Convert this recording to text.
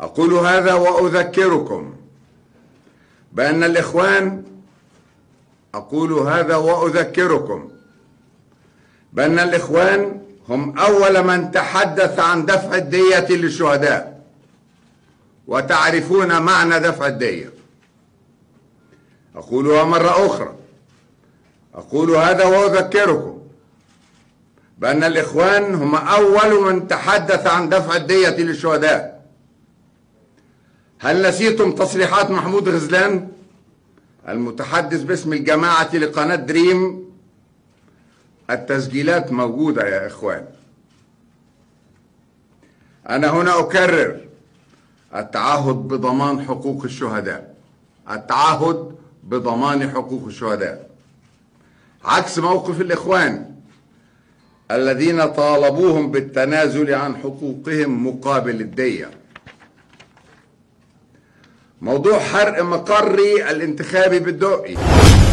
أقول هذا وأذكركم بأن الإخوان هم أول من تحدث عن دفع الدية للشهداء، وتعرفون معنى دفع الدية. أقولها مرة أخرى، أقول هذا وأذكركم بأن الإخوان هم أول من تحدث عن دفع الدية للشهداء. هل نسيتم تصريحات محمود غزلان المتحدث باسم الجماعة لقناة دريم؟ التسجيلات موجودة يا إخوان. أنا هنا أكرر التعهد بضمان حقوق الشهداء، التعهد بضمان حقوق الشهداء، عكس موقف الإخوان الذين طالبوهم بالتنازل عن حقوقهم مقابل الدية. موضوع حرق مقري الانتخابي بالدقي